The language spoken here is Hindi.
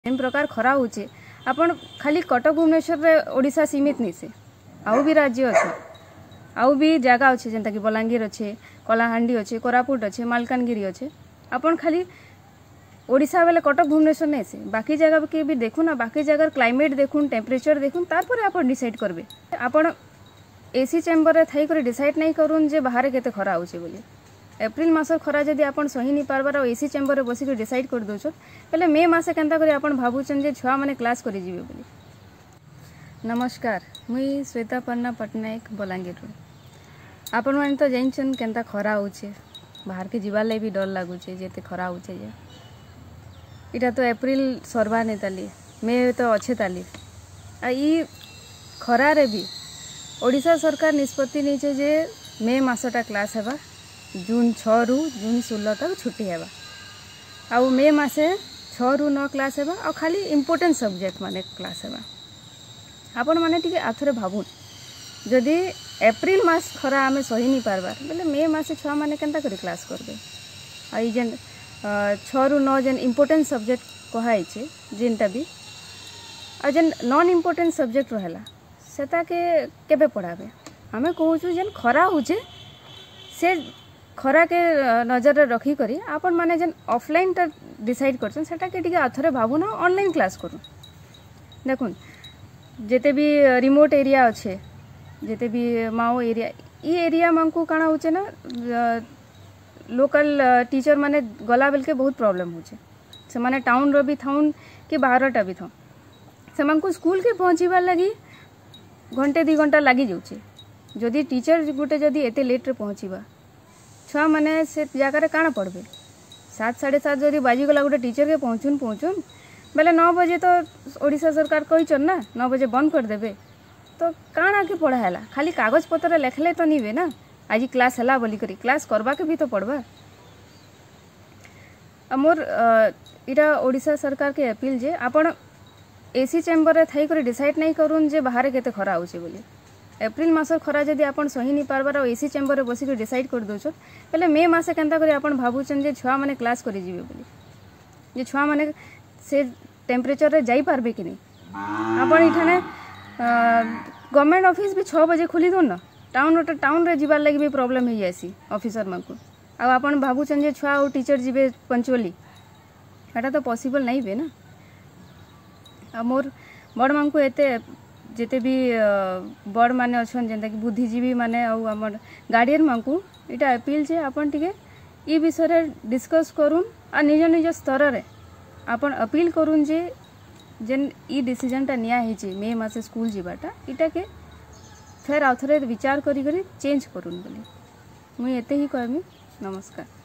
इन प्रकार खरा होचे आपण खाली कटक भुवनेश्वर रे ओडिशा सीमित नहीं से आउ भी राज्य अच्छे आउ भी जगह अच्छे जेंता कि बलांगीर अच्छे कलाहांडी अच्छे कोरापुट अच्छे मालकानगिरी अच्छे आपण खाली ओडिशा बेले कटक भुवनेश्वर नहीं से बाकी जगह के भी देखुन ना बाकी जगह क्लाइमेट देखुन टेम्परेचर देखुन तारपर आपण डिसाइड करबे आपण एसी चेम्बर रे थई कर डिसाइड नहीं करूँ जे बाहर केते खरा होचे बोली एप्रिल मास खरा जदि आपण सही नहीं पारबार और एसी चेम्बर रे बसिक डिसाइड कर दउछ पहले मे मासे केनता करी आपण भाबुचन जे छुआ माने क्लास करी जीवे बोली। नमस्कार मुई श्वेतापर्णा पटनायक बलांगीर आपण माने तो जानछन केनता खरा होचे बाहर के जीवा ले भी डर लागुचे जेते खरा होचे जे इटा तो एप्रिल सरबा ने ताली मे तो अच्छे ताली आ ई खरा रे भी ओडिशा सरकार निष्पत्ति नहीं जे मे मासटा क्लास हेबा जून 6 रु जून 16 तक छुट्टी हेबा आउ मे मासे 6 रु 9 क्लास हेबा आ खाली इम्पोर्टेंट सब्जेक्ट माने क्लास हेबा आपण माने टिके आथरे भाबुन जदि एप्रिल मास खरा आमे सही नहीं पारबार बोले मे मासे छुआ माने केनता करी क्लास करबे आ ई जेन 6 रु 9 जेन इम्पोर्टेंट सब्जेक्ट कहाई छे जेनटा भी आ जेन नॉन इम्पोर्टेंट सब्जेक्ट रहला सेता के केबे पढ़ाबे हमें कहूँ जेन खरा होचे से खरा के नजर रखी करी आपण माने जेन ऑफलाइन टा डिसाइड करछन सेटा के टिके आथरे भाबुना ऑनलाइन क्लास करू देखुन जेते भी रिमोट एरिया अच्छे जेते भी माओ एरिया ई एरिया मानकू काना होचे ना लोकल टीचर माने गला बेल के बहुत प्रॉब्लम होचे से माने टाउन रो भी थाउन कि बाहरटा भी था से मानकू स्कूल के पहुँचीबार लगी घंटे 2 घंटा लगी जाऊे जदि टीचर गोटे जदि एते लेट रे पहुँचीबा छुआ माने से जगह काଣା पढ़बे 7 साढ़े 7 जदि बाजीगला गोटे टीचर के पहुँचुन बेले 9 बजे तो ओडिशा सरकार कहीचन ना 9 बजे बंद कर देबे तो काଣା के पढ़ा है खाली कागज पत्र लेखले तो नहीं ना आज क्लास है बोली करी क्लास करवा के भी तो पढ़वा मोर इटा ओडिशा सरकार के अपील जे आपण एसी चेम्बर रे थई कर डिसाइड नहीं करूँ जे बाहर केते खरा होचे बोली एप्रिल मास खरा जदि आपण सही नहीं पारबार और एसी चेम्बर रे बसिक डिसाइड कर दउछ पहले मे मासे केनता करी आपण भाबुचन जे छुआ माने क्लास करी जीवे बोली जे छुआ माने से टेम्परेचर रे जाई पारबे कि नहीं आपण इठाने गवर्नमेंट ऑफिस भी 6 बजे खुली दो ना टाउन रे जीवार लगी भी प्रॉब्लम है जासी ऑफिसर मानकू आ आपण भाबुचन जे छुआ और टीचर जीवे पंचुअली एटा तो पॉसिबल नहीं बे ना आ मोर बड़ मानकू एते जेते भी बड़ माने अच्छन जेंता कि बुद्धिजीवी माने आउ हमर गार्डियन मानकू इटा अपील जे आपण टिके ई विषय रे डिस्कस करूँ आ निज निज स्तर रे आपण अपील करूँ जे जेन ई डिसीजन टा निया हेची मे मासे स्कूल जीवाटा इटा के फेर आउथरे विचार करी करी चेंज करूँ बोली मुई एते ही कहमी। नमस्कार।